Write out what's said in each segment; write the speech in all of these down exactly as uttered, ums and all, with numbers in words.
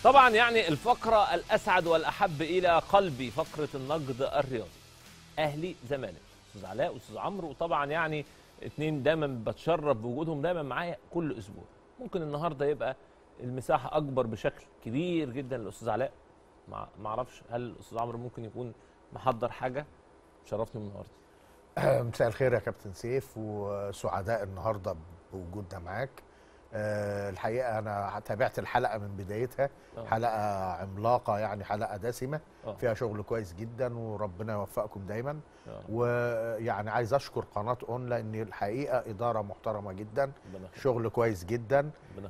طبعا يعني الفقرة الأسعد والأحب إلى قلبي فقرة النقد الرياضي. أهلي زمالك، أستاذ علاء وأستاذ عمرو، وطبعا يعني اتنين دايما بتشرف بوجودهم دايما معايا كل أسبوع. ممكن النهارده يبقى المساحة أكبر بشكل كبير جدا للأستاذ علاء، ما أعرفش هل الأستاذ عمرو ممكن يكون محضر حاجة. شرفني النهارده. مساء الخير يا كابتن سيف، وسعداء النهارده بوجودنا معاك. أه الحقيقه انا تابعت الحلقه من بدايتها. أوه. حلقه عملاقه، يعني حلقه دسمه. أوه. فيها شغل كويس جدا، وربنا يوفقكم دايما. أوه. ويعني عايز اشكر قناه اون، لان الحقيقه اداره محترمه جدا، شغل كويس جدا.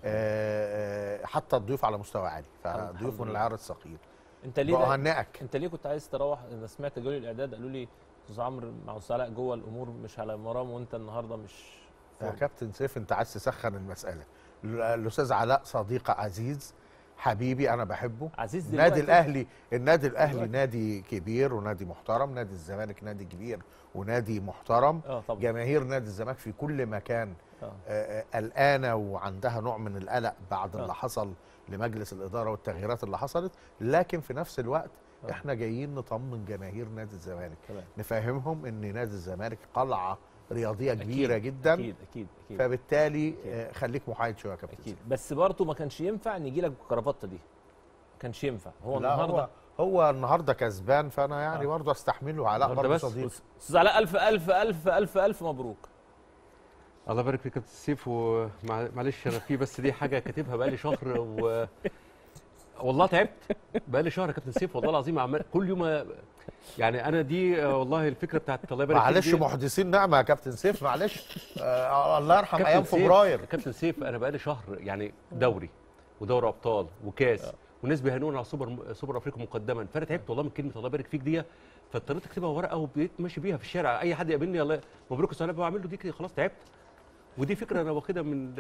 أه حتى الضيوف على مستوى عالي، فضيوف من العيار الثقيل. انت ليه بهنئك. انت ليه كنت عايز تروح؟ انا سمعت جولي الاعداد قالوا لي استاذ عمرو مع استاذ علاء جوه الامور مش على مرام، وانت النهارده مش يا كابتن سيف. انت عايز تسخن المساله. الاستاذ علاء صديق عزيز، حبيبي، انا بحبه. عزيز دلوقتي. النادي الاهلي النادي الاهلي دلوقتي. نادي كبير ونادي محترم، نادي الزمالك نادي كبير ونادي محترم. جماهير نادي الزمالك في كل مكان قلقانه وعندها نوع من القلق بعد أوه. اللي حصل لمجلس الاداره والتغييرات اللي حصلت، لكن في نفس الوقت أوه. احنا جايين نطمن جماهير نادي الزمالك، نفهمهم ان نادي الزمالك قلعه رياضيه كبيره أكيد جدا. اكيد اكيد, أكيد. فبالتالي أكيد. خليك محايد شويه يا كابتن. اكيد، بس برضه ما كانش ينفع نيجي لك بالكرافته دي، ما كانش ينفع. هو لا النهارده هو, هو النهارده كسبان، فانا يعني برضه استحمله. علاء برضه صديق. استاذ علاء، الف الف الف الف الف مبروك. الله يبارك فيك يا كابتن سيف. ومعلش انا في بس دي حاجه كاتبها بقالي شهر، و والله تعبت بقالي شهر يا كابتن سيف، والله العظيم عمال كل يوم. يعني انا دي والله الفكره بتاعت الله يبارك فيك. معلش محدثين نعمه يا كابتن سيف، معلش. آه الله يرحم ايام فبراير. كابتن سيف انا بقالي شهر يعني دوري ودوري ابطال وكاس أه. والناس بيهنونا على سوبر سوبر افريقيا مقدما، فانا تعبت والله من كلمه الله يبارك فيك دي، فاضطريت اكتبها ورقه وبقيت ماشي بيها في الشارع. اي حد يقابلني الله مبروك يا استاذ، بعمل له دي كده، خلاص تعبت. ودي فكره انا واخدها من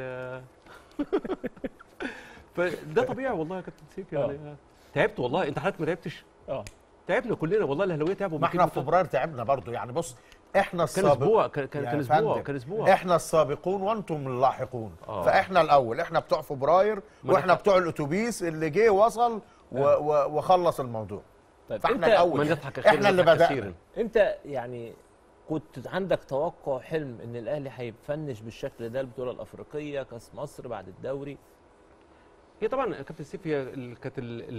فده طبيعي والله يا كابتن سيف. يعني أوه. تعبت والله. انت حضرتك ما تعبتش؟ اه تعبنا كلنا والله، الاهلاويه تعبوا. ما احنا في فبراير تعبنا برضه. يعني بص، احنا السابق كان اسبوع كان كان اسبوع كان اسبوع احنا السابقون وانتم اللاحقون. آه. فاحنا الاول، احنا بتوع فبراير، واحنا بتوع الاتوبيس اللي جه وصل و و وخلص الموضوع. طيب فاحنا الاول، احنا اللي بدأنا. انت يعني كنت عندك توقع، حلم ان الاهلي هيفنش بالشكل ده البطوله الافريقيه، كاس مصر بعد الدوري؟ هي طبعا كابتن سيف هي كانت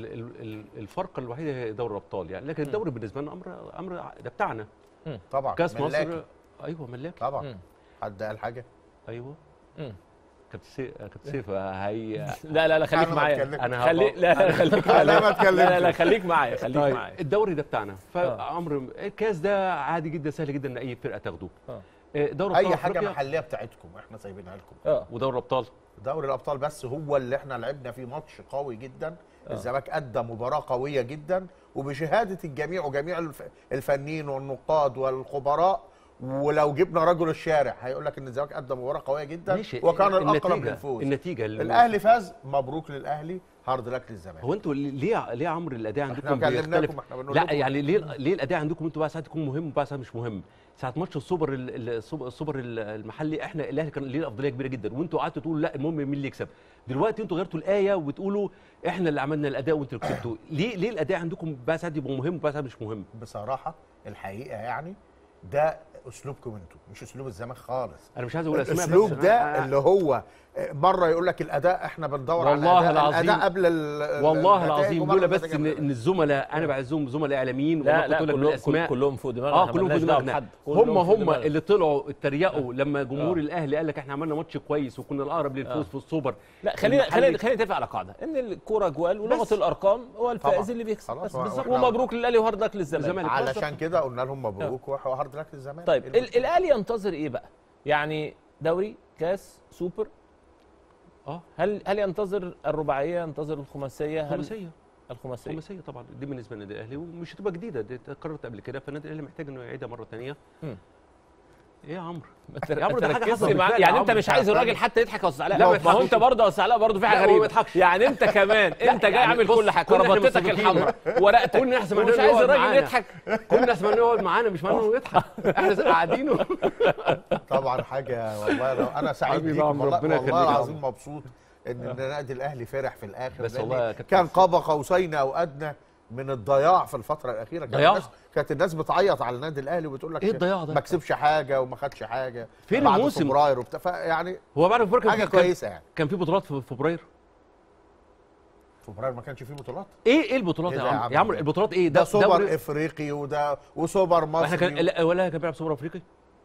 الفرقه الوحيده هي دوري الابطال يعني، لكن الدوري بالنسبه لنا امر امر ده بتاعنا طبعا. كاس مصر ايوه ملاكي طبعا. مم. حد قال حاجه؟ ايوه. امم كابتن سيف كابتن سيف هي لا لا لا خليك معايا. انا خليك لا خليك معايا. لا ما اتكلمش. لا لا خليك معايا خليك طيب. معايا. الدوري ده بتاعنا، فامر الكاس ده عادي جدا، سهل جدا ان اي فرقه تاخده. اه دوري اي حاجه محليه بتاعتكم احنا سايبينها لكم. اه ودوري الابطال دوري الابطال بس هو اللي احنا لعبنا فيه ماتش قوي جدا. الزمالك ادى مباراه قويه جدا، وبشهاده الجميع وجميع الفنيين والنقاد والخبراء، ولو جبنا رجل الشارع هيقول لك ان الزمالك ادى مباراه قويه جدا وكان الاقرب للفوز. النتيجه الاهلي فاز، مبروك للاهلي، هارد لك للزمالك. هو انتوا ليه ليه عمرو الاداء عندكم بيختلف؟ لا يعني ليه ليه الاداء عندكم انتوا بقى ساعات يكون مهم وبقى ساعات مش مهم؟ ساعه ماتش السوبر السوبر المحلي احنا الاهلي كان ليه افضليه كبيره جدا، وانتوا قعدتوا تقولوا لا المهم مين اللي يكسب. دلوقتي انتوا غيرتوا الايه وبتقولوا احنا اللي عملنا الاداء وانتوا اللي كسبتوا. ليه ليه الاداء عندكم بقى ساعات يبقى مهم وبقى ساعات مش مهم؟ بصراحه الحقيقه يعني ده اسلوبكم انتوا، مش اسلوب الزمالك خالص. انا مش عايز اقول اسماء، الاسلوب ده أنا اللي هو مره يقول لك الاداء احنا بندور على والله الاداء, العظيم الاداء قبل والله العظيم لولا بس ان ان الزملاء انا بعزهم زملاء اعلاميين، لا لا كلهم كلهم فوق دماغنا. اه كلهم فوق دماغنا. هم هم اللي طلعوا اتريقوا لما جمهور الاهلي قال لك احنا عملنا ماتش كويس وكنا الاقرب للفوز في السوبر. لا خلينا خلينا خلينا نتفق على قاعده ان الكوره جوال ولغه الارقام هو الفائز اللي بيكسب بس. ومبروك للاهلي وهارد لك للزمالك. علشان كده قلنا لهم مبروك وهارد لك للزمالك. طيب الاهلي ينتظر ايه بقى؟ يعني دوري، كاس، سوبر. اه هل هل ينتظر الرباعيه، ينتظر الخماسيه؟ الخماسيه الخماسيه الخماسيه طبعا دي بالنسبه للنادي الاهلي، ومش هتبقى جديده، دي اتكررت قبل كده، فالنادي الاهلي محتاج انه يعيدها مره ثانيه. ايه يا عمرو؟ يا عمرو ده حاجه حصلت يعني انت مش عايز الراجل حتى يضحك يا استاذ علاء؟ لا ما هو انت برضه يا استاذ علاء برضه في حاجه غريبه يعني انت كمان انت جاي عامل كل حاجه، كرافطتك الحمراء ورقتك، كنا احسن مش عايز الراجل يضحك. كنا احسن منه يقعد معانا، مش معناه انه يضحك، احنا قاعدين. طبعا حاجه والله انا سعيد بيك والله, والله العظيم مبسوط ان النادي الاهلي فرح في الاخر، بس والله كان قاب قوسين او ادنى من الضياع في الفتره الاخيره. كانت الناس كانت الناس بتعيط على النادي الاهلي وبتقول لك ايه الضياع ده؟ ما كسبش حاجه وما خدش حاجه فين الموسم فبراير وبتاع، يعني هو بعد فبراير حاجه كويسه يعني. كان في بطولات في فبراير؟ فبراير ما كانش فيه بطولات. ايه ايه البطولات إيه يا عمرو؟ يا عمرو البطولات ايه ده؟ ده سوبر دوري افريقي وده وسوبر مصري. احنا كان ولا كان بيلعب سوبر افريقي؟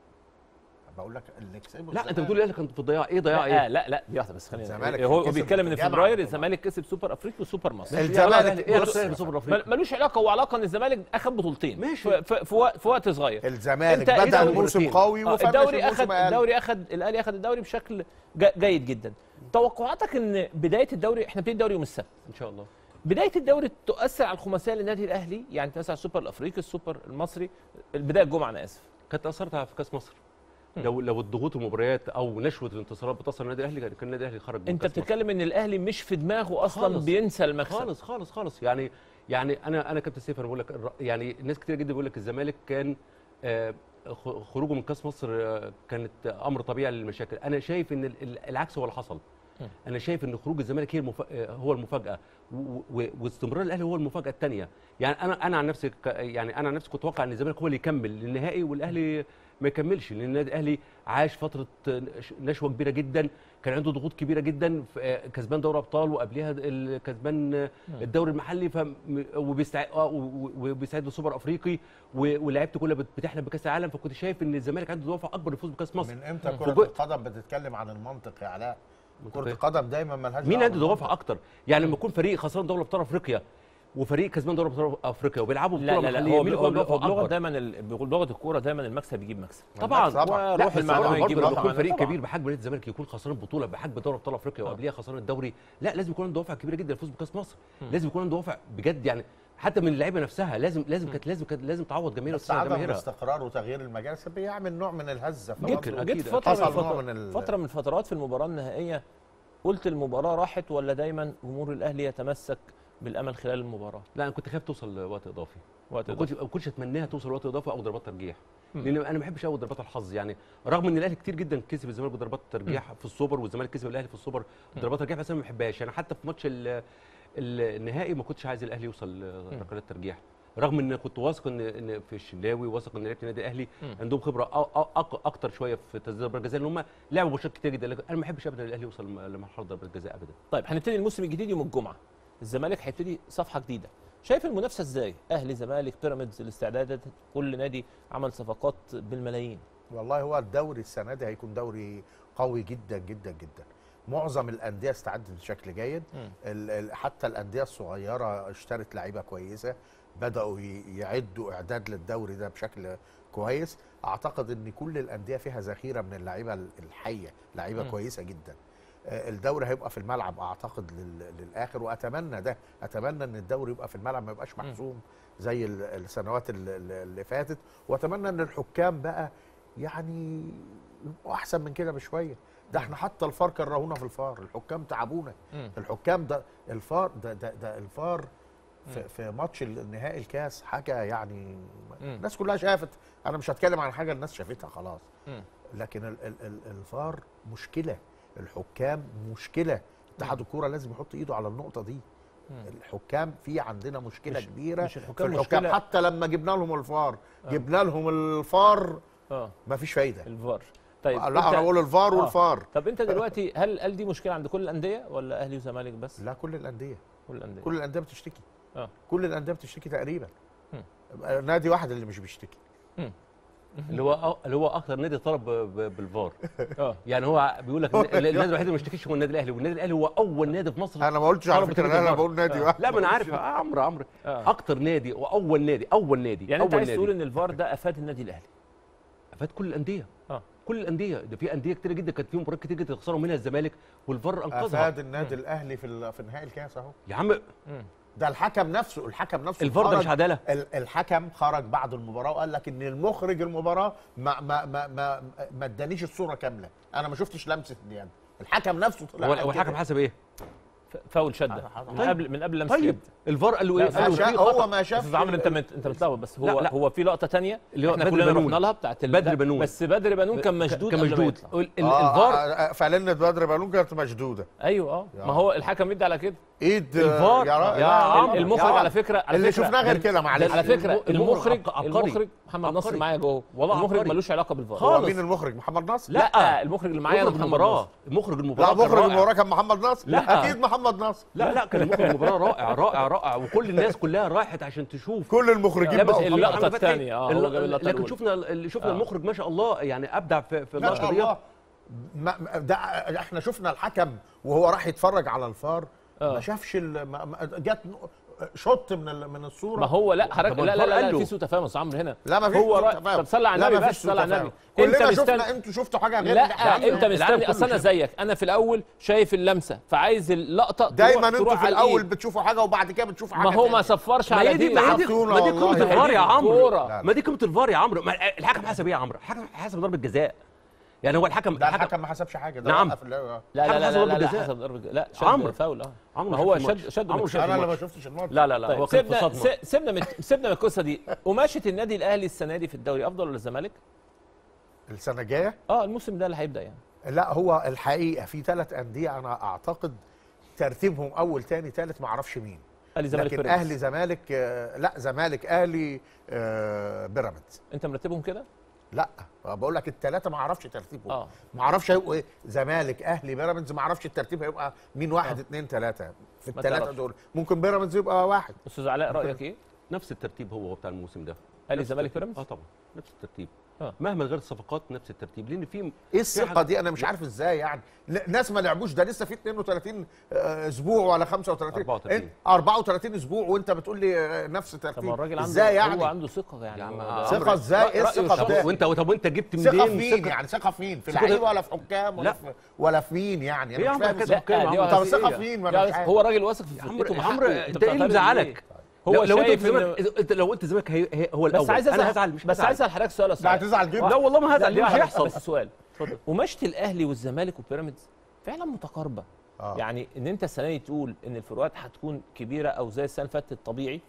بقول لك اللي كسبه لا انت بتقول الاهلي كان في الضياع. ايه ضياع لا ايه؟ لا لا دي واحده بس، خلينا هو بيتكلم ان فبراير الزمالك كسب سوبر افريقي وسوبر مصري. الزمالك ايه علاقه بسوبر افريقي؟ ملوش علاقه، هو علاقه ان الزمالك اخذ بطولتين ماشي في, في, وقت, في وقت صغير. الزمالك بدا الموسم قوي وفنش الدوري اخذ الدوري اخذ الاهلي اخذ الدوري بشكل جيد جدا. توقعاتك ان بدايه الدوري، احنا بنبتدي الدوري يوم السبت ان شاء الله، بدايه الدوري تؤثر على الخماسيه للنادي الاهلي؟ يعني تؤثر على السوبر الافريقي السوبر المصري البدايه الجمعه، انا اسف، كانت اثرت في كاس مصر. لو لو الضغوط المباريات او نشوه الانتصارات بتوصل النادي الاهلي كان النادي الاهلي خرج. انت بتتكلم ان الاهلي مش في دماغه اصلا خالص. بينسى المكسب خالص خالص خالص. يعني يعني انا انا كابتن سيف، انا بقول لك يعني الناس كتير جدا بيقول لك الزمالك كان آه خروجه من كاس مصر آه كانت امر طبيعي للمشاكل. انا شايف ان العكس هو اللي حصل. انا شايف ان خروج الزمالك هي المف... هو المفاجاه، واستمرار الاهلي هو المفاجاه الثانيه. يعني انا انا عن نفسي يعني انا عن نفسي كنت اتوقع ان الزمالك هو اللي يكمل للنهائي والاهلي ما يكملش، لان النادي الاهلي عاش فتره نشوه كبيره جدا، كان عنده ضغوط كبيره جدا، كسبان دوري ابطال وقبلها كسبان الدوري المحلي، ف وبيستعد وبيستعد للسوبر افريقي، ولاعيبته كلها بتحلم بكاس العالم. فكنت شايف ان الزمالك عنده دوافع اكبر يفوز بكاس مصر. من امتى كره فجو... القدم بتتكلم عن المنطق يا علاء؟ كره القدم دايما مالهاش مين عنده دوافع اكتر؟ يعني لما يكون فريق خسران دوري ابطال افريقيا وفريق كسبان دوري ابطال افريقيا وبيلعبوا بطوله محليه، مين يكون دوافع اكبر؟ دايما بلغه الكوره دايما المكسب يجيب مكسب طبعا طبعا. روح المعنويه يجيب لما يكون فريق كبير بحجم نادي الزمالك يكون خسران بطوله بحجم دوري ابطال افريقيا وقبليها خسران الدوري، لا لازم يكون عنده دوافع كبيره جدا يفوز بكاس مصر. لازم يكون عنده دوافع بجد، يعني حتى من اللعيبه نفسها لازم لازم كانت لازم كانت لازم تعوض جماهير وتساعد جماهيرها. الاستقرار وتغيير المجالس بيعمل نوع من الهزه. جيت جيت فتره من فتره من, فترة من الفترات في المباراه النهائيه قلت المباراه راحت، ولا دايما جمهور الاهلي يتمسك بالامل خلال المباراه؟ لا انا كنت خايف توصل لوقت اضافي، وقت اضافي ما كنتش اتمناها توصل لوقت اضافي او ضربات ترجيح، لان انا ما بحبش قوي ضربات الحظ. يعني رغم ان الاهلي كتير جدا كسب الزمالك بضربات ترجيح في السوبر، والزمالك كسب الاهلي في السوبر بضربات ترجيح، بس انا ما بحبهاش. يعني حتى في ماتش النهائي ما كنتش عايز الاهلي يوصل لركلات ترجيح، رغم ان كنت واثق ان ان في الشناوي، واثق ان لعيبه النادي الاهلي عندهم خبره اكتر شويه في تسديد ضربات الجزاء، لان هم لعبوا ماتشات كتير جدا. لكن انا ما بحبش ابدا الاهلي يوصل لمرحله ضربات الجزاء ابدا. طيب هنبتدي الموسم الجديد يوم الجمعه، الزمالك هيبتدي صفحه جديده، شايف المنافسه ازاي؟ اهلي زمالك بيراميدز، الاستعدادات، كل نادي عمل صفقات بالملايين. والله هو الدوري السنه دي هيكون دوري قوي جدا جدا جدا. معظم الانديه استعدت بشكل جيد، حتى الانديه الصغيره اشترت لعيبه كويسه، بداوا يعدوا اعداد للدوري ده بشكل كويس. اعتقد ان كل الانديه فيها ذخيره من اللعيبه الحيه، لعيبه كويسه جدا. الدوري هيبقى في الملعب اعتقد للاخر، واتمنى ده، اتمنى ان الدوري يبقى في الملعب ما يبقاش محسوم زي السنوات اللي فاتت، واتمنى ان الحكام بقى يعني يبقوا احسن من كده بشويه. ده احنا حتى الفار كرهونا في الفار، الحكام تعبونا. الحكام ده الفار ده ده, ده الفار في, في ماتش النهائي الكاس حاجه يعني الناس كلها شافت. انا مش هتكلم عن حاجه الناس شافتها خلاص، لكن ال ال ال الفار مشكله، الحكام مشكله. اتحاد الكوره لازم يحط ايده على النقطه دي. الحكام في عندنا مشكله مش كبيره مش الحكام في الحكام مشكلة. حتى لما جبنا لهم الفار آه. جبنا لهم الفار اه مفيش فايده الفار. طيب لا انا بقول الفار آه. والفار. طب انت دلوقتي هل هل دي مشكله عند كل الانديه ولا اهلي وزمالك بس؟ لا كل الانديه، كل الانديه كل الانديه بتشتكي. اه كل الانديه بتشتكي تقريبا. م. نادي واحد اللي مش بيشتكي، اللي هو اللي هو اكتر نادي طلب بالفار. اه يعني هو بيقول لك النادي الوحيد اللي ما بيشتكيش هو النادي الاهلي، والنادي الاهلي هو اول نادي في مصر. انا ما قلتش على فكره، انا بقول نادي واحد. لا ما انا عارف عمرو عمرو اكتر نادي واول نادي اول نادي يعني انت عايز تقول ان الفار ده افاد النادي الاهلي؟ افاد كل الانديه. اه كل الانديه، ده في انديه كتير جدا كانت فيهم مباريات كتير جدا خسروا منها الزمالك والفار انقذها. افاد النادي الاهلي في في نهائي الكاس اهو يا عم. ده الحكم نفسه، الحكم نفسه الفار ده مش عداله. الحكم خرج بعد المباراه وقال لك ان المخرج المباراه ما ما ما ما ما ادانيش الصوره كامله، انا ما شفتش لمسه اليد. الحكم نفسه طلع هو الحكم حسب ايه؟ فاول شده من قبل من قبل لمسه. طيب الفار قال له ايه؟ هو ما شافش. استاذ عمرو انت انت متلخبط، بس هو لا لا. هو في لقطه ثانيه احنا كلنا رحنا لها بتاعت بدر بنون، بس بدر بنون كان مشدود كان مشدود الفار فعلنا بدر بنون كانت مشدوده. ايوه اه ما هو الحكم يدي على كده ايد الفار يا, يا عم المخرج على فكره على اللي شفناه غير كده معلش. على فكره المخرج المخرج محمد ناصر معايا جوه، المخرج ملوش علاقه بالفار خالص. مين المخرج؟ محمد ناصر؟ لا المخرج اللي معايا محمد ناصر. المخرج المباراه لا مخرج المباراه كان محمد ناصر. لا اكيد محمد ناصر. لا لا كان مخرج المباراه رائع رائع رائع، وكل الناس كلها راحت عشان تشوف كل المخرجين بقى اللقطه الثانيه اه لكن شفنا شفنا المخرج ما شاء الله يعني ابدع في في اللقطه دي. ده احنا شفنا الحكم وهو راح يتفرج على الفار ما شافش جت شوت من من الصوره. ما هو لا حضرتك لا لا لا, لا في سوء تفاهم يا استاذ عمرو هنا. لا ما فيش سوء تفاهم. طب صلي على النبي بس صلي على النبي. كلنا شفنا انتوا شفتوا حاجه غير لا انت مستني اصل انا زيك، انا في الاول شايف اللمسه فعايز اللقطه دايما انتوا في الاول بتشوفوا حاجه وبعد كده بتشوفوا حاجه. ما هو ما صفرش على دي. ما دي قيمه الفار يا عمرو، ما دي قيمه الفار يا عمرو. الحكم حسب ايه يا عمرو؟ الحكم حسب ضربه جزاء. يعني هو الحكم لا الحكم ما حسبش حاجه. ده نعم. لا لا لا لا لا, لا حسب ضربه جزاء. لا شد فاول اه عمرو هو شد شد عمرو انا اللي ما شفتش الماتش. لا لا لا طيب هو كان في صدمه. سيبنا من سيبنا من القصه دي. قماشه النادي الاهلي السنه دي في الدوري افضل ولا الزمالك؟ السنه الجايه؟ اه الموسم ده اللي هيبدا يعني. لا هو الحقيقه في ثلاث انديه انا اعتقد ترتيبهم اول ثاني ثالث ما اعرفش مين. اهلي زمالك لكن اهلي زمالك آه لا زمالك اهلي آه بيراميدز. انت مرتبهم كده؟ لا بقول لك الثلاثه ما اعرفش ترتيبهم. اه ما اعرفش هيبقوا ايه. زمالك اهلي بيراميدز ما اعرفش الترتيب هيبقى مين. واحد آه. اثنين ثلاثه في الثلاثه دول. ممكن بيراميدز يبقى واحد. استاذ علاء رايك ايه؟ نفس الترتيب هو بتاع الموسم ده. اهلي زمالك بيراميدز؟ اه طبعا نفس الترتيب. آه. مهما غير الصفقات نفس الترتيب. لان في ايه الثقه دي؟ انا مش عارف ازاي يعني ناس ما لعبوش. ده لسه في اثنين وثلاثين اسبوع ولا خمسة وثلاثين أربعة وثلاثين أربعة وثلاثين اسبوع وانت بتقول لي نفس الترتيب. طب الراجل عنده ازاي يعني؟ هو عنده ثقه يعني. يعني ثقه ازاي؟ ايه الثقه ده؟ وانت طب وانت جبت منين ثقه في مين يعني؟ ثقه في مين؟ في لعيبه ولا في حكام ولا في ولا في مين يعني؟ انا مش فاهم. طب ثقه في مين؟ هو راجل واثق في فرقته. عمرو انت ايه اللي مزعلك؟ هو لو شايف انت لو قلت الزمالك هو الاول بس عايز اسال انا هزعل مش بس عايز اسال حضرتك سؤال. لا هتزعل جدا. لا والله ما هزعل. ليه مش هيحصل؟ بس سؤال اتفضل. قماشه الاهلي والزمالك وبيراميدز فعلا متقاربه. آه. يعني ان انت السنه دي تقول ان الفروقات هتكون كبيره او زي السنه اللي فاتت الطبيعي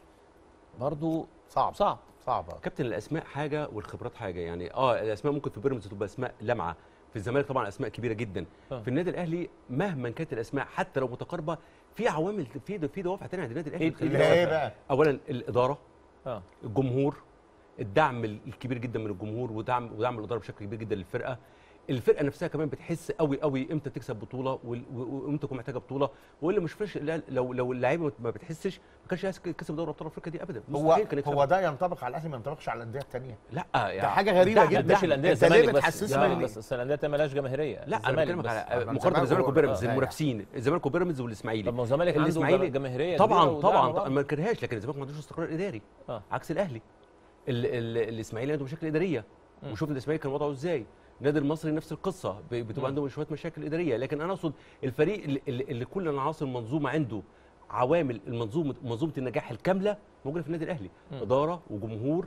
برضو صعب صعب صعب. كابتن الاسماء حاجه والخبرات حاجه. يعني اه الاسماء ممكن في بيراميدز تبقى اسماء لمعه، في الزمالك طبعا اسماء كبيره جدا. آه. في النادي الاهلي مهما كانت الاسماء حتى لو متقاربه في عوامل في في دوافع ثانيه عند النادي الاهلي. اللي هي بقى اولا الاداره، آه. الجمهور، الدعم الكبير جدا من الجمهور ودعم ودعم الاداره بشكل كبير جدا للفرقه. الفرقه نفسها كمان بتحس قوي قوي امتى تكسب بطوله وامتى تكون محتاجه بطوله، والا مش فرش لو لو اللعيبه ما بتحسش ما كانش كسب دوري ابطال افريقيا دي ابدا. هو هو ده ينطبق على الاهلي ما ينطبقش على الانديه الثانيه. لا يعني ده حاجه غريبه جدا. مش الانديه الزمالك بس بس الانديه الثانيه مالهاش جماهيريه. لا انا بكلمك على مقارنه الزمالك وبيراميدز المنافسين الزمالك وبيراميدز والاسماعيلي. طب ما الزمالك عنده جماهيريه طبعا طبعا ما نكرهاش، لكن الزمالك ما عندوش استقرار اداري عكس الاهلي. الاسماعيلي عنده مشاكل اداريه وشوف الاسماعيلي كان وضعه ازاي. النادي المصري نفس القصه بتبقى عندهم شويه مشاكل اداريه، لكن انا اقصد الفريق اللي, اللي كل عناصر المنظومه عنده عوامل المنظومه منظومه النجاح الكامله موجوده في النادي الاهلي. م. اداره وجمهور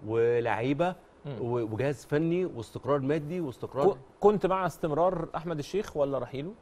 ولاعيبه وجهاز فني واستقرار مادي واستقرار. كنت مع استمرار احمد الشيخ ولا رحيله؟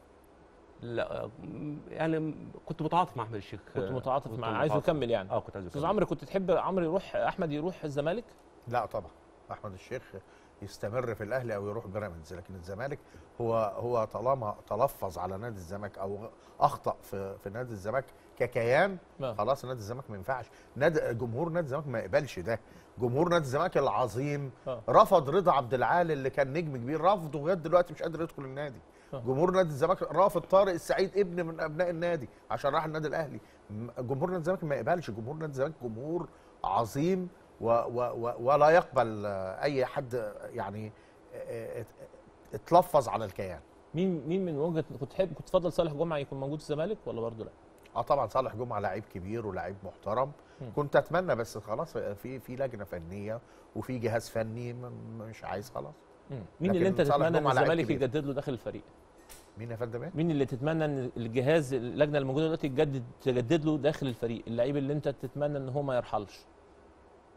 لا يعني كنت متعاطف مع احمد الشيخ. كنت متعاطف معاه عايزه يكمل يعني. اه كنت عايزه يكمل. استاذ عمرو كنت تحب عمرو يروح احمد يروح الزمالك؟ لا طبعا احمد الشيخ يستمر في الاهلي او يروح بيراميدز، لكن الزمالك هو هو طالما تلفظ على نادي الزمالك او اخطا في في نادي الزمالك ككيان لا. خلاص نادي الزمالك ما ينفعش. نادي جمهور نادي الزمالك ما يقبلش ده. جمهور نادي الزمالك العظيم لا. رفض رضا عبد العال اللي كان نجم كبير، رفضه لغايه دلوقتي مش قادر يدخل النادي. لا. جمهور نادي الزمالك رافض طارق السعيد ابن من ابناء النادي عشان راح النادي الاهلي. جمهور نادي الزمالك ما يقبلش. جمهور نادي الزمالك جمهور عظيم و و و ولا يقبل اي حد يعني اتلفظ على الكيان. مين مين من وجهه كنت تحب كنت تفضل صالح جمعه يكون موجود في الزمالك ولا برضه لا؟ اه طبعا صالح جمعه لعيب كبير ولاعيب محترم. م. كنت اتمنى بس خلاص في في لجنه فنيه وفي جهاز فني مش عايز خلاص. م. مين اللي انت تتمنى ان الزمالك يجدد له داخل الفريق؟ مين يا فندم؟ مين اللي تتمنى ان الجهاز اللجنه الموجوده دلوقتي تجدد تجدد له داخل الفريق؟ اللعيب اللي انت تتمنى ان هو ما يرحلش؟ لا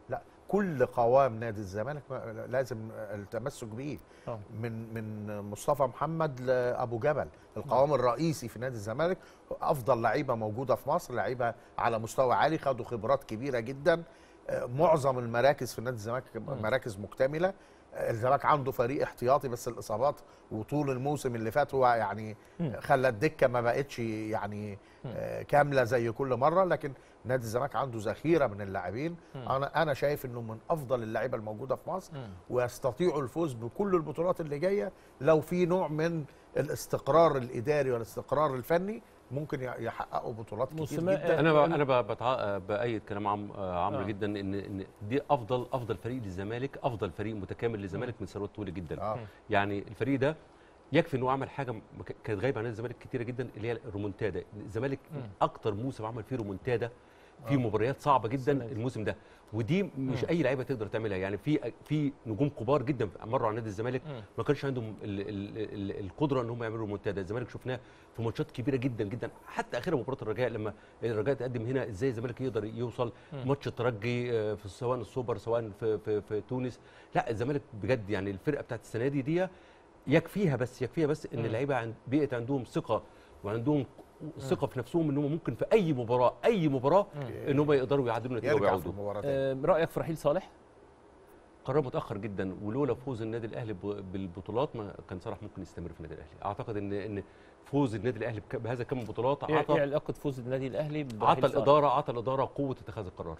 كل قوام نادي الزمالك لازم التمسك به، من من مصطفى محمد لابو جبل، القوام الرئيسي في نادي الزمالك افضل لعيبه موجوده في مصر، لعيبه على مستوى عالي، خدوا خبرات كبيره جدا. معظم المراكز في نادي الزمالك مراكز مكتمله. الزمالك عنده فريق احتياطي بس الاصابات وطول الموسم اللي فات هو يعني خلى الدكه ما بقتش يعني كامله زي كل مره، لكن نادي الزمالك عنده ذخيره من اللاعبين. انا انا شايف انه من افضل اللعيبه الموجوده في مصر، ويستطيعوا الفوز بكل البطولات اللي جايه لو في نوع من الاستقرار الاداري والاستقرار الفني، ممكن يحققوا بطولات كتير جدا. انا انا بتع... بايد كلام عم... عمرو آه. جدا ان ان دي افضل افضل فريق للزمالك، افضل فريق متكامل للزمالك من ثروات طويله جدا. آه. يعني الفريق ده يكفي انه عمل حاجه كانت غايبه عن الزمالك كتيره جدا، اللي هي الرومونتادا. الزمالك اكتر موسم عمل فيه رومونتادا في آه. مباريات صعبه جدا الموسم ده، ودي مش م. اي لعيبه تقدر تعملها. يعني في في نجوم كبار جدا مروا على نادي الزمالك ما كانش عندهم ال ال ال القدره ان هم يعملوا رومونتادا. الزمالك شفناه في ماتشات كبيره جدا جدا، حتى اخر مباراه الرجاء لما الرجاء تقدم هنا ازاي الزمالك يقدر يوصل م. ماتش الترجي في سواء السوبر سواء في في, في تونس. لا الزمالك بجد يعني الفرقه بتاعت السنه دي دي يكفيها بس يكفيها بس ان اللعيبه عند بقت عندهم ثقه وعندهم ثقه في نفسهم ان هم ممكن في اي مباراه اي مباراه ان هم يقدروا يعدلوا النتيجه ويعودوا. آه رايك في رحيل صالح؟ قرار متاخر جدا، ولولا فوز النادي الاهلي بالبطولات ما كان صالح ممكن يستمر في النادي الاهلي. اعتقد ان ان فوز النادي الاهلي بهذا كم بطولات عطى ايه علاقه فوز النادي الاهلي عطى الاداره عطى الاداره قوه اتخاذ القرار.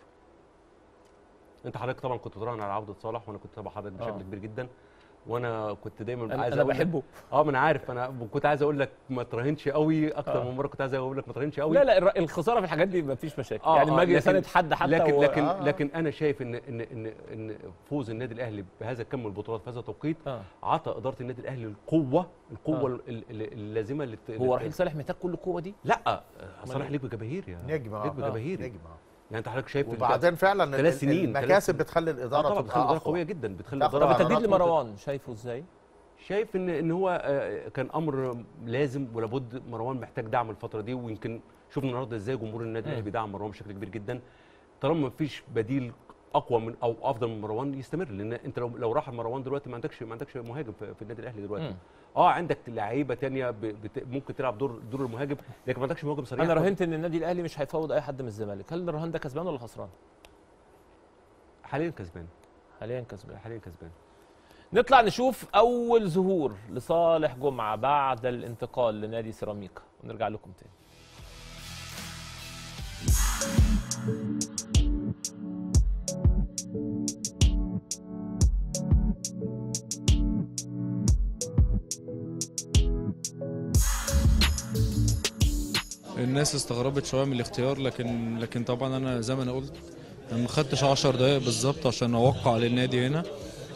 انت حضرتك طبعا كنت بتراهن على عوده صالح، وانا كنت تابع حضرتك بشكل آه. كبير جدا، وانا كنت دايما عايز انا بحبه. اه ما انا عارف، انا كنت عايز اقول لك ما تراهنش قوي اكتر من آه. مره، كنت عايز اقول لك ما تراهنش قوي. لا لا الخساره في الحاجات دي ما فيش مشاكل. آه يعني ما اجي اساند حد حتى لكن و... لكن آه. لكن انا شايف ان ان ان ان فوز النادي الاهلي بهذا كم من البطولات في هذا التوقيت آه. عطى اداره النادي الاهلي القوه القوه آه. اللازمه للت... هو رحيل صالح محتاج كل القوه دي؟ لا صالح ليك بجماهير يا نجم ليك بجماهير نجم يعني انت حضرتك شايف وبعدين فعلا ثلاث سنين المكاسب بتخلي الاداره تبقى بتخلي الاداره قويه جدا، بتخلي الاداره. طب التجديد لمروان شايفه ازاي؟ شايف ان ان هو كان امر لازم ولابد. مروان محتاج دعم الفتره دي، ويمكن شفنا النهارده ازاي جمهور النادي الاهلي بيدعم مروان بشكل كبير جدا. طالما ما فيش بديل اقوى من او افضل من مروان يستمر، لان انت لو لو راح مروان دلوقتي ما عندكش ما عندكش مهاجم في, في النادي الاهلي دلوقتي. مم. اه عندك لعيبه ثانيه ممكن تلعب دور دور المهاجم، لكن ما عندكش مهاجم صريح. انا راهنت ان النادي الاهلي مش هيفوض اي حد من الزمالك، هل الرهان ده كسبان ولا خسران؟ حاليا كسبان. حاليا كسبان حاليا كسبان. نطلع نشوف اول ظهور لصالح جمعه بعد الانتقال لنادي سيراميكا ونرجع لكم تاني. الناس استغربت شويه من الاختيار، لكن لكن طبعا انا زي ما انا قلت ما خدتش عشر دقائق بالظبط عشان اوقع للنادي هنا.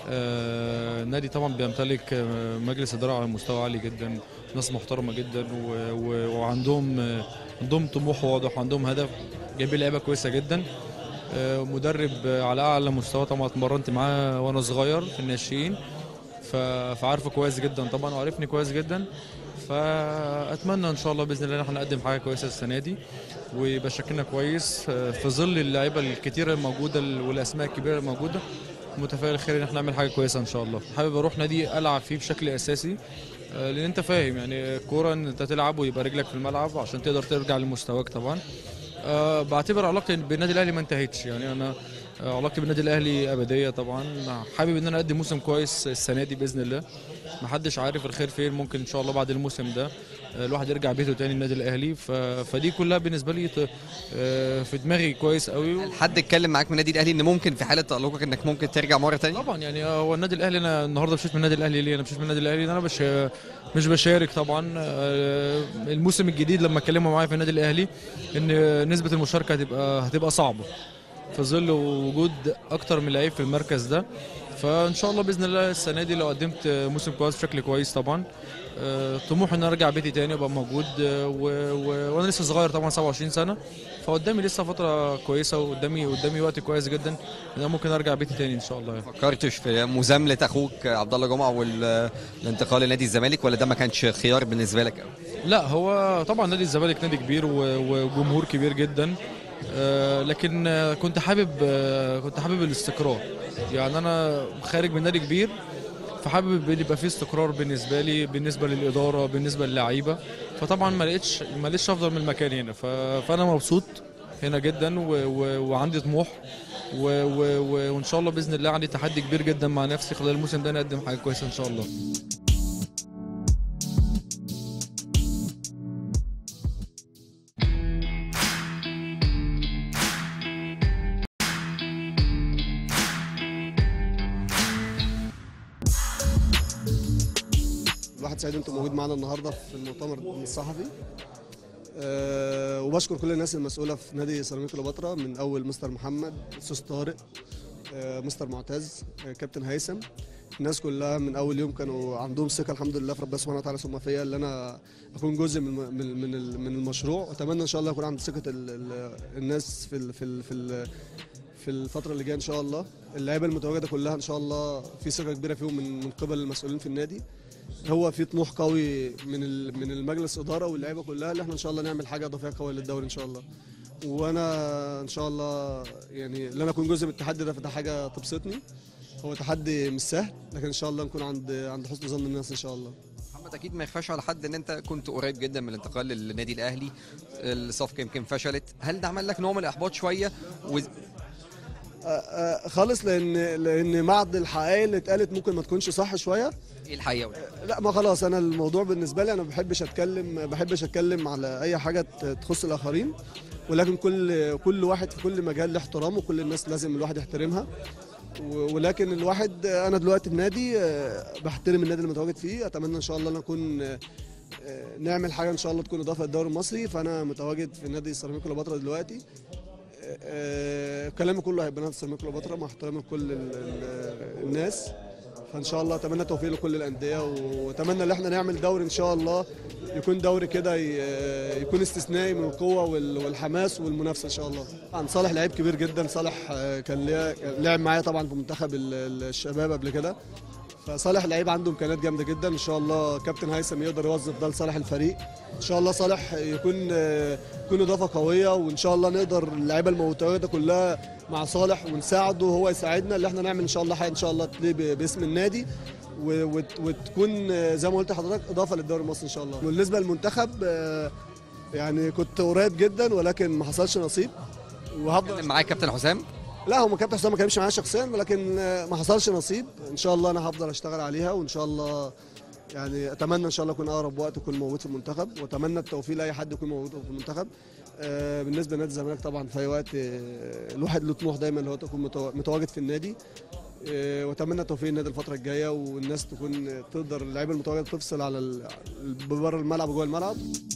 آه النادي طبعا بيمتلك مجلس اداره على مستوى عالي جدا، ناس محترمه جدا وعندهم عندهم طموح واضح وعندهم هدف، جايبين لعيبه كويسه جدا. آه مدرب على اعلى مستوى، طبعا اتمرنت معاه وانا صغير في الناشئين، فعارفه كويس جدا طبعا وعرفني كويس جدا. فاتمنى ان شاء الله باذن الله ان احنا نقدم حاجه كويسه السنه دي ويبقى شكلنا كويس في ظل اللعيبه الكتيره الموجوده والاسماء الكبيره الموجوده. متفائل خير ان احنا نعمل حاجه كويسه ان شاء الله. حابب اروح نادي العب فيه بشكل اساسي، لان انت فاهم يعني الكوره ان انت تلعب ويبقى رجلك في الملعب عشان تقدر ترجع لمستواك. طبعا أه بعتبر علاقتي بالنادي الاهلي ما انتهتش، يعني انا علاقتي بالنادي الاهلي ابديه. طبعا حابب ان انا اقدم موسم كويس السنه دي باذن الله، ما حدش عارف الخير فين، ممكن ان شاء الله بعد الموسم ده الواحد يرجع بيته تاني النادي الاهلي. فدي كلها بالنسبه لي في دماغي كويس قوي. حد اتكلم معاك من النادي الاهلي ان ممكن في حاله تالقك انك ممكن ترجع مره ثانيه؟ طبعا يعني هو النادي الاهلي، انا النهارده مشيت من النادي الاهلي ليه؟ انا مشيت من النادي الاهلي انا مش مش بشارك. طبعا الموسم الجديد لما اتكلموا معايا في النادي الاهلي ان نسبه المشاركه هتبقى هتبقى صعبه في ظل وجود اكتر من لعيب في المركز ده. فان شاء الله باذن الله السنه دي لو قدمت موسم كويس بشكل كويس، طبعا طموح ان ارجع بيتي تاني وابقى موجود، وانا لسه صغير طبعا سبعة وعشرين سنه، فقدامي لسه فتره كويسه وقدامي قدامي وقت كويس جدا ان انا ممكن ارجع بيتي تاني ان شاء الله. ما فكرتش في مزامله اخوك عبد الله جمعه والانتقال لنادي الزمالك، ولا ده ما كانش خيار بالنسبه لك؟ لا هو طبعا نادي الزمالك نادي كبير وجمهور كبير جدا، آه، لكن آه، كنت حابب آه، كنت حابب الاستقرار. يعني انا خارج من نادي كبير، فحابب يبقى فيه استقرار بالنسبه لي، بالنسبه للاداره، بالنسبه للعيبه. فطبعا ما لقيتش ما لقيتش افضل من المكان هنا. فانا مبسوط هنا جدا و... و... وعندي طموح و... و... و... وان شاء الله باذن الله عندي تحدي كبير جدا مع نفسي خلال الموسم ده نقدم حاجه كويسه ان شاء الله. الواحد سعيد انتم موجود معانا النهارده في المؤتمر الصحفي. أه وبشكر كل الناس المسؤوله في نادي سيراميكا كليوباترا، من اول مستر محمد، استاذ طارق، أه مستر معتز، أه كابتن هيثم. الناس كلها من اول يوم كانوا عندهم ثقه الحمد لله في ربنا سبحانه وتعالى ثم فيا، اللي انا اكون جزء من من من, من المشروع. واتمنى ان شاء الله يكون عندي ثقه الناس في ال في ال في ال في الفتره اللي جايه ان شاء الله. اللعيبه المتواجده كلها ان شاء الله في ثقه كبيره فيهم من من قبل المسؤولين في النادي. هو في طموح قوي من من المجلس اداره واللعيبه كلها، اللي احنا ان شاء الله نعمل حاجه اضافيه قويه للدوري ان شاء الله. وانا ان شاء الله يعني ان انا اكون جزء من التحدي ده، فده حاجه تبسطني. هو تحدي مش سهل، لكن ان شاء الله نكون عند عند حسن ظن الناس ان شاء الله. محمد، اكيد ما يخفاش على حد ان انت كنت قريب جدا من الانتقال للنادي الاهلي، الصفقه يمكن فشلت، هل ده عمل لك نوع من الاحباط شويه؟ و... آه آه خالص، لان لان بعض الحقائق اللي اتقالت ممكن ما تكونش صح شويه. ايه الحقيقه؟ آه لا، ما خلاص، انا الموضوع بالنسبه لي انا ما بحبش اتكلم ما بحبش اتكلم على اي حاجه تخص الاخرين، ولكن كل كل واحد في كل مجال له احترامه، وكل الناس لازم الواحد يحترمها. ولكن الواحد انا دلوقتي في نادي بحترم النادي اللي متواجد فيه. اتمنى ان شاء الله نكون نعمل حاجه ان شاء الله تكون اضافه للدوري المصري. فانا متواجد في نادي سيراميكا كليوباترا دلوقتي. كلامي كله هيبقى نادي سيراميكا كليوباترا مع احترامي لكل الناس. فان شاء الله اتمنى التوفيق لكل الانديه، واتمنى ان احنا نعمل دوري ان شاء الله يكون دوري كده يكون استثنائي من القوه والحماس والمنافسه ان شاء الله. عن صالح لعيب كبير جدا. صالح كان لعب معايا طبعا في منتخب الشباب قبل كده، فصالح لعيب عنده امكانيات جامده جدا. ان شاء الله كابتن هيثم يقدر يوظف ده لصالح الفريق. ان شاء الله صالح يكون يكون اضافه قويه، وان شاء الله نقدر اللعيبه المتواجده كلها مع صالح ونساعده وهو يساعدنا، اللي احنا نعمل ان شاء الله حاجه ان شاء الله تليق باسم النادي، وتكون زي ما قلت لحضرتك اضافه للدوري المصري ان شاء الله. بالنسبه للمنتخب يعني كنت قريب جدا، ولكن ما حصلش نصيب. وهفضل معاك كابتن حسام؟ لا، هو كابتن حسام ما كانش معايا شخصيا، ولكن ما حصلش نصيب. ان شاء الله انا هفضل اشتغل عليها، وان شاء الله يعني اتمنى ان شاء الله يكون اقرب وقت يكون موجود في المنتخب، واتمنى التوفيق لاي حد يكون موجود في المنتخب. آه بالنسبه لنادي الزمالك طبعا في اي وقت آه الواحد له طموح دايما اللي هو تكون متواجد في النادي. آه واتمنى التوفيق للنادي الفتره الجايه، والناس تكون تقدر اللعيبه المتواجده تفصل على بره الملعب وجوه الملعب.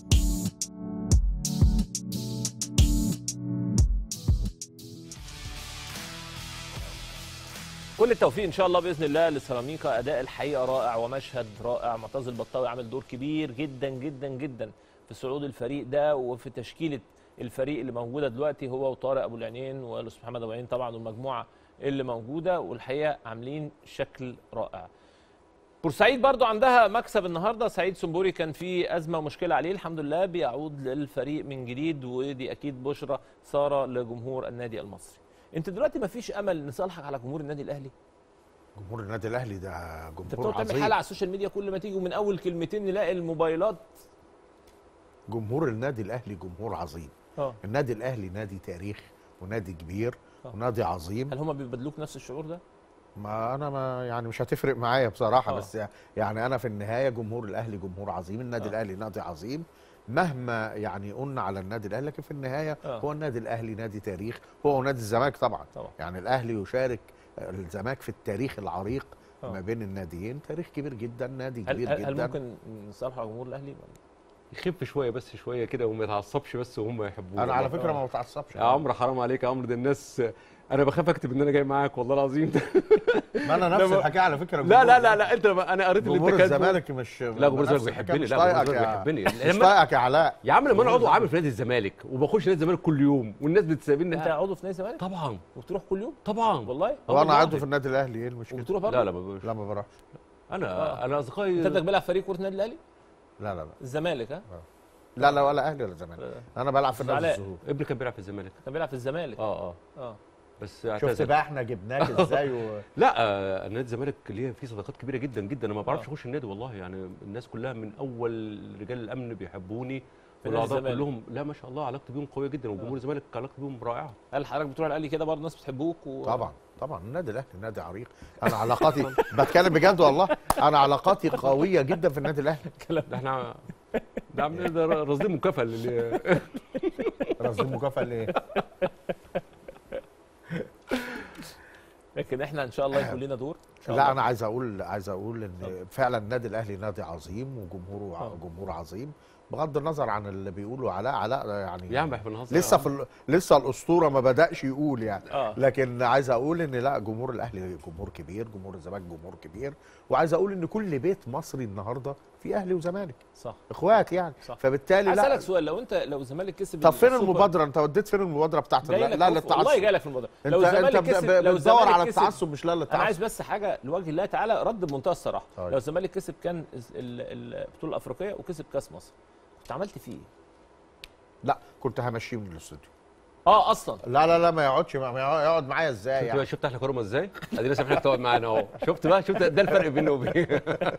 كل التوفيق ان شاء الله باذن الله لسيراميكا. اداء الحقيقه رائع ومشهد رائع. معتز البطاوي عامل دور كبير جدا جدا جدا في صعود الفريق ده وفي تشكيله الفريق اللي موجوده دلوقتي، هو وطارق ابو العينين والاستاذ محمد ابو العينين طبعا والمجموعه اللي موجوده، والحقيقه عاملين شكل رائع. بورسعيد برضو عندها مكسب النهارده. سعيد سمبوري كان في ازمه ومشكله عليه، الحمد لله بيعود للفريق من جديد، ودي اكيد بشرى ساره لجمهور النادي المصري. انت دلوقتي ما فيش امل نصالحك على جمهور النادي الاهلي؟ جمهور النادي الاهلي ده جمهور انت بتقعد عظيم. تعمل حلقه على السوشيال ميديا كل ما تيجي ومن اول كلمتين نلاقي الموبايلات. جمهور النادي الاهلي جمهور عظيم. اه النادي الاهلي نادي تاريخ ونادي كبير أوه. ونادي عظيم. هل هم بيبادلوك نفس الشعور ده؟ ما انا ما يعني مش هتفرق معايا بصراحه. أوه. بس يعني انا في النهايه جمهور الاهلي جمهور عظيم، النادي أوه. الاهلي نادي عظيم مهما يعني قلنا على النادي الاهلي، لكن في النهايه أوه. هو النادي الاهلي نادي تاريخ، هو ونادي الزمالك طبعا. طبعا يعني الاهلي يشارك الزمالك في التاريخ العريق أوه. ما بين الناديين، تاريخ كبير جدا، نادي كبير هل جدا. هل ممكن نصالح على جمهور الاهلي؟ يخف شويه بس شويه كده وما يتعصبش بس وهم يحبوه. انا على فكره ما بتعصبش يا عمرو، حرام عليك يا عمرو، ده الناس انا بخاف اكتب ان انا جاي معاك والله العظيم. ما انا نفس الحكايه على فكره. لا لا لا لا انت انا قريت اللي انت كاتبه. جمهور الزمالك مش لا، جمهور الزمالك بيحبني. لا، جمهور الزمالك بيحبني. مش طايقك يا علاء يا عم. لما انا عضو عامل في نادي الزمالك وبخش نادي الزمالك كل يوم والناس بتسابني. انت عضو في نادي الزمالك؟ طبعا. وبتروح كل يوم؟ طبعا والله. وانا عضو في النادي الاهلي، ايه المشكله؟ وبتروح برضه؟ لا لا ما بروحش. لا ما بروحش. انا آه. انا اصدقائي. انت بدك بيلعب فريق كره النادي الاهلي؟ لا لا لا الزمالك. ها لا لا ولا اهلي ولا زمالك، انا بلعب في نادي الزهور. ابني كان بيلعب في الزمالك. كان بيلعب في الزمالك. اه اه اه بس شفت بقى احنا جبناك ازاي و... لا آه نادي الزمالك ليه فيه صداقات كبيره جدا جدا. انا ما بعرفش اخش النادي والله، يعني الناس كلها من اول رجال الامن بيحبوني والاعضاء كلهم. لا ما شاء الله علاقتي بيهم قويه جدا، وجمهور الزمالك علاقتي بيهم رائعه. هل حضرتك بتروح الاهلي كده برضه الناس بتحبوك و... طبعا طبعا النادي الاهلي نادي عريق. انا علاقاتي بتكلم بجد والله، انا علاقاتي قويه جدا في النادي الاهلي. ده احنا ده عاملين ده رصيد مكافاه اللي رصيد مكافاه ليه؟ لكن احنا ان شاء الله يكون لنا دور. لا انا عايز اقول عايز اقول ان فعلا النادي الاهلي نادي عظيم وجمهوره أوه. جمهور عظيم، بغض النظر عن اللي بيقولوا علاء علاء يعني يعني بنهزر لسه في ال... لسه الاسطوره ما بداش يقول يعني آه. لكن عايز اقول ان لا جمهور الاهلي جمهور كبير، جمهور الزمالك جمهور كبير، وعايز اقول ان كل بيت مصري النهارده في اهلي وزمالك صح اخوات يعني صح. فبالتالي لا اسالك سؤال، لو انت لو الزمالك كسب طب فين المبادره؟ انت وديت فين المبادره بتاعت لا لا للتعصب؟ والله جاي لك في المبادره. لو الزمالك كسب لو بتدور على التعصب مش لا للتعصب. انا عايز بس حاجه لوجه الله تعالى رد بمنتهى الصراحه. طيب. لو الزمالك كسب كان البطوله الافريقيه وكسب كاس مصر كنت عملت فيه ايه؟ لا كنت همشيه من الاستوديو. اه اصلا لا لا لا ما يقعدش ما يقعد معايا ازاي شفت يعني. بقى شفت احنا كرمه ازاي؟ ادينا سامحينك تقعد معانا اهو. شفت بقى شفت ده الفرق بيننا وبين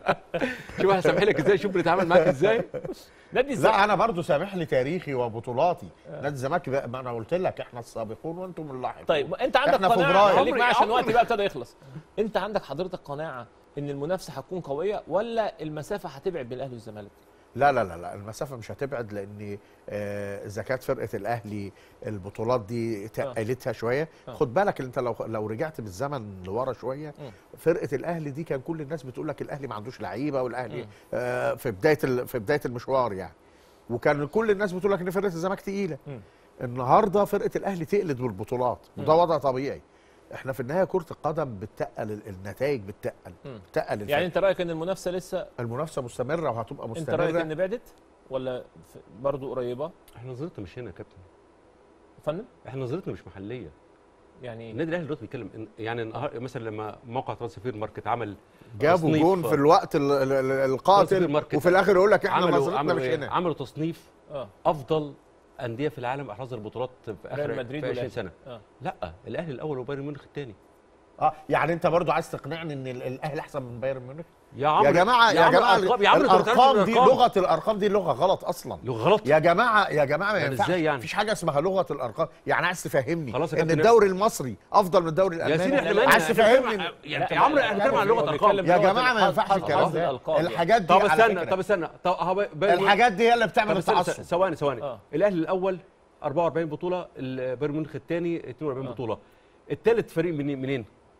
شوف احنا سامحينك ازاي، شوف بنتعامل معاك ازاي. نادي الزمالك لا انا برضو سامح لي تاريخي وبطولاتي. آه. نادي الزمالك ما انا قلت لك احنا السابقون وانتم اللاحقون. طيب انت عندك قناعه خليك معايا عشان وقتي بقى ابتدى يخلص. انت عندك حضرتك قناعه ان المنافسه هتكون قويه ولا المسافه هتبعد بين الاهلي والزمالك؟ لا لا لا لا المسافه مش هتبعد، لان اذا كانت فرقه الاهلي البطولات دي تقلتها شويه. آه. خد بالك انت لو لو رجعت بالزمن لورا شويه م. فرقه الاهلي دي كان كل الناس بتقول لك الاهلي ما عندوش لعيبه والاهلي آه في بدايه في بدايه المشوار يعني، وكان كل الناس بتقول لك ان فرقه الزمالك تقيله. م. النهارده فرقه الاهلي تقلت بالبطولات وده وضع طبيعي. احنا في النهايه كره القدم بتقل النتائج، بتقل بتقل يعني انت رايك ان المنافسه لسه المنافسه مستمره وهتبقى مستمره؟ انت رايك ان بعدت ولا برضه قريبه؟ احنا نظرتنا مش هنا يا كابتن. فندم احنا نظرتنا مش محليه. يعني النادي الاهلي دلوقتي بيتكلم يعني النهار مثلا لما موقع ترانسفير ماركت عمل جابوا جون في الوقت القاتل وفي الاخر يقول لك احنا نظرتنا مش هنا. عملوا تصنيف اه افضل انديه في العالم احرز البطولات في اخر مدريد في عشرين سنه. آه. لا الاهلي الاول وبايرن ميونخ الثاني. اه يعني انت برضو عايز تقنعني ان الاهلي احسن من بايرن ميونخ؟ يا عمرو يا جماعه يا, يا جماعه الارقام دي لغه الارقام دي لغه غلط اصلا. لغه غلط يا جماعه يا جماعه ما ينفعش يعني؟ مفيش حاجه اسمها لغه الارقام. يعني عايز تفهمني ان الدوري المصري افضل من الدوري الالماني؟ يا سيدي عايز تفهمني يا عمرو احنا بنتكلم عن لغه الارقام يا جماعه ما ينفعش الكلام ده. الحاجات دي طب استنى طب استنى الحاجات دي هي اللي بتعمل التعصب. ثواني ثواني الاهلي الاول أربعة وأربعين بطوله، البايرن ميونخ الثاني اثنين وأربعين بطوله، الثالث فريق منين؟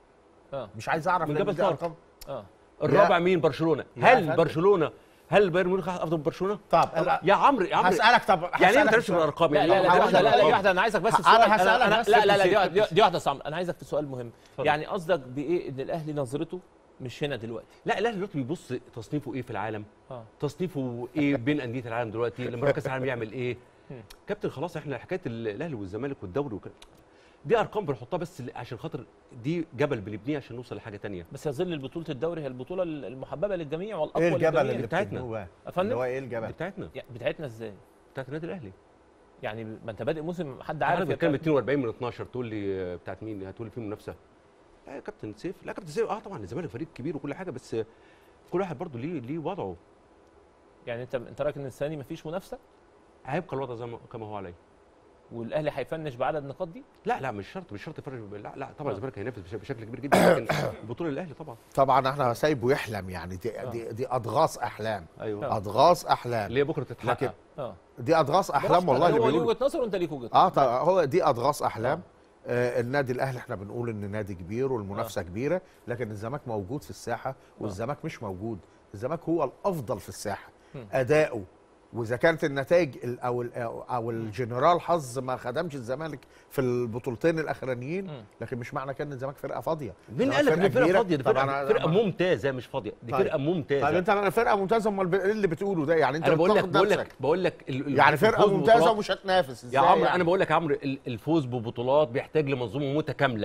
اه مش عايز اعرف من جبل طارق. اه الرابع مين؟ برشلونه. هل برشلونه هل بايرن ميونخ افضل من برشلونه؟ طب يا عمرو يا عمرو هسالك. طب يعني انت تمشي بالارقام؟ لا لا لا لا لا واحده انا عايزك بس في سؤال. انا هسالك بس لا لا لا دي دي واحده صعبه. انا عايزك في سؤال مهم. يعني قصدك بايه ان الاهلي نظرته مش هنا دلوقتي؟ لا الاهلي دلوقتي بيبص تصنيفه ايه في العالم؟ اه تصنيفه ايه بين انديه العالم دلوقتي؟ لما كاس العالم يعمل ايه؟ كابتن خلاص احنا حكايه الاهلي والزمالك والدوري وكده دي ارقام بنحطها بس عشان خاطر دي جبل بنبنيه عشان نوصل لحاجه ثانيه. بس يظل بطوله الدوري هي البطوله المحببه للجميع والاقوى ايه للجميع. الجبل اللي بتاعتنا يا فندم؟ هو ايه الجبل بتاعتنا؟ بتاعتنا ازاي؟ بتاعت النادي الاهلي. يعني ما انت بادئ موسم حد عارف؟ انا بتكلم اثنين وأربعين من اتناشر تقول لي بتاعت مين؟ هتقول لي في منافسه؟ لا يا كابتن سيف، لا كابتن سيف اه طبعا الزمالك فريق كبير وكل حاجه بس كل واحد برضه ليه ليه وضعه. يعني انت انت رايك ان السنه دي مفيش منافسه؟ هيبقى الوضع زي ما كما هو عليه. والاهلي هيفنش بعدد النقاط دي؟ لا لا مش شرط مش شرط يفرش. لا لا طبعا الزمالك هينافس بشكل كبير جدا لكن البطوله الاهلي طبعا. طبعا احنا سايبه يحلم يعني دي آه. دي, دي اضغاث احلام. ايوه اضغاث احلام ليه بكره تتحقق. اه دي اضغاث احلام والله اللي بيقولوا. هو ليه وجهه نظر وانت ليك وجهه اه طبعا هو دي اضغاث احلام. آه. آه النادي الاهلي احنا بنقول ان نادي كبير والمنافسه آه. كبيره، لكن الزمالك موجود في الساحه والزمالك مش موجود. الزمالك هو الافضل في الساحه. م. اداؤه واذا كانت النتائج او او الجنرال حظ ما خدمش الزمالك في البطولتين الاخرانيين، لكن مش معنى كده ان الزمالك فرقه فاضيه. مين قال لك ان فرقه فاضيه؟ دي فرقه, فرقة ممتازه مش فاضيه، دي طيب. فرقه ممتازه. طيب انت فرقه ممتازه امال ايه اللي بتقوله ده؟ يعني انت انا بقول لك بقول لك بقول لك يعني فرقه ممتازه ومش هتنافس ازاي؟ يا عمرو يعني؟ انا بقول لك يا عمرو الفوز ببطولات بيحتاج لمنظومه متكامله،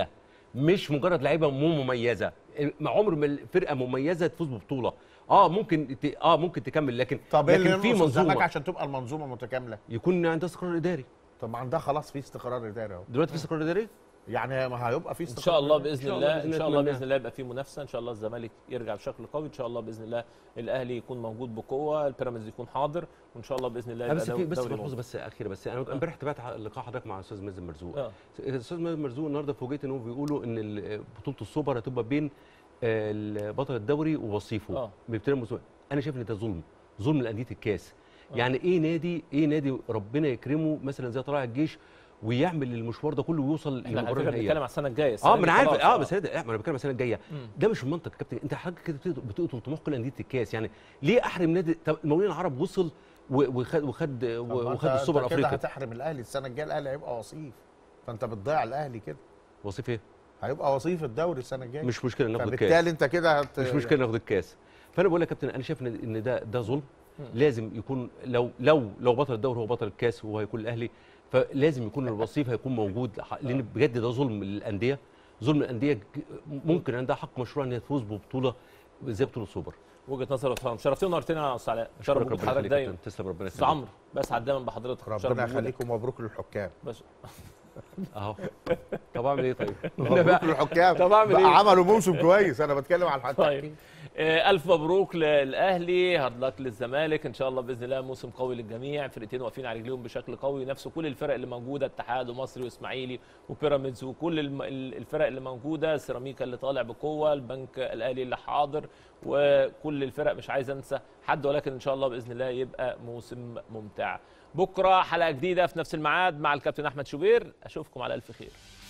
مش مجرد لعيبه مو مميزه. عمر ما الفرقه مميزه تفوز ببطوله. اه ممكن ت... اه ممكن تكمل، لكن طب لكن في منظومه عشان تبقى المنظومه متكامله يكون عندها استقرار اداري. طب ما عندها خلاص في استقرار اداري اهو دلوقتي في استقرار اداري يعني ما هيبقى في ان شاء الله باذن الله. ان شاء الله باذن الله يبقى في منافسه. ان شاء الله الزمالك يرجع بشكل قوي. ان شاء الله باذن الله الاهلي يكون موجود بقوه، البيراميدز يكون حاضر، وان شاء الله باذن الله يبقى بس في بس دوري ملحوظه بس اخيره بس انا آه. امبارح تابعت لقاء حضرتك مع الاستاذ مازن مرزوق. آه. الاستاذ مازن مرزوق النهارده فوجئت ان هو بيقولوا ان بطوله السوبر هتبقى بين بطل الدوري ووصيفه آه. بابتداء الموسم. انا شايف ان ده ظلم، ظلم لانديه الكاس. آه. يعني ايه نادي ايه نادي ربنا يكرمه مثلا زي طلائع الجيش ويعمل المشوار ده كله ويوصل للمباراه النهائيه. احنا بنتكلم على السنه الجايه. اه ما انا عارف اه بس اه ما انا بتكلم على السنه الجايه. ده مش المنطق يا كابتن. انت حضرتك كده بتقتل طموح كل انديه الكاس. يعني ليه احرم نادي؟ طب المقاولين العرب وصل وخد وخد وخد السوبر افريقيا. كده هتحرم الاهلي السنه الجايه. الاهلي هيبقى وصيف، فانت بتضيع الاهلي كده. وصيف ايه؟ هيبقى وصيف الدوري السنه الجايه. مش مشكله ناخد الكاس، فبالتالي انت كده هت... مش مشكله ناخد الكاس. فانا بقول لك يا كابتن انا شايف ان ده ده ظلم. لازم يكون لو لو لو بطل الدوري هو بطل الكاس وهو هيكون الاهلي، فلازم يكون الوصيف هيكون موجود، لان بجد ده ظلم للانديه. ظلم الانديه ممكن عندها حق مشروع ان هي تفوز ببطوله زي بطوله السوبر. وجهه نظر وفهم. شرفتنا ونورتنا يا استاذ علاء. شرف وجود حضرتك دايما. تسلم ربنا يخليك. استاذ عمرو بسعد دايما بحضرتك. ربنا يخليك ومبروك للحكام. بس اهو طب اعمل ايه طيب؟ مبروك للحكام. طب اعمل ايه؟ عملوا موسم كويس. انا بتكلم على الحكام. طيب الف مبروك للاهلي، هارد لك للزمالك. ان شاء الله باذن الله موسم قوي للجميع. فرقتين واقفين على رجليهم بشكل قوي، ينافسوا كل الفرق اللي موجوده، اتحاد ومصري واسماعيلي وبيراميدز وكل الفرق اللي موجوده، سيراميكا اللي طالع بقوه، البنك الاهلي اللي حاضر، وكل الفرق مش عايز انسى حد، ولكن ان شاء الله باذن الله يبقى موسم ممتع. بكره حلقه جديده في نفس الميعاد مع الكابتن احمد شوبير. اشوفكم على الف خير.